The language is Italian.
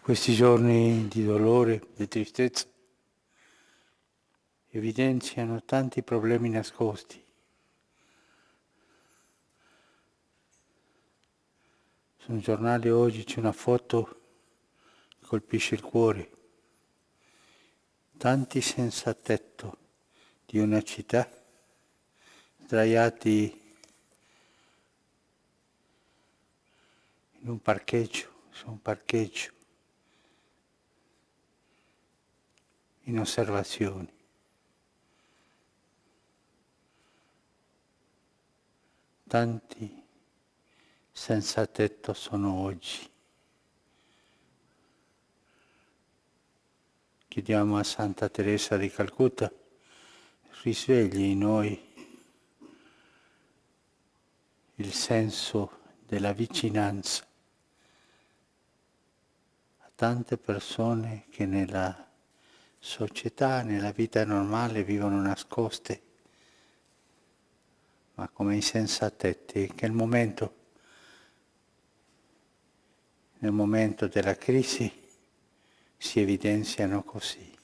Questi giorni di dolore, di tristezza, evidenziano tanti problemi nascosti. Su un giornale oggi c'è una foto che colpisce il cuore. Tanti senza tetto di una città sdraiati in un parcheggio, su un parcheggio, in osservazioni. Tanti senza tetto sono oggi. Chiediamo a Santa Teresa di Calcutta, risvegli in noi il senso della vicinanza a tante persone che nella società, nella vita normale vivono nascoste, ma come insensatetti, che nel momento della crisi si evidenziano così.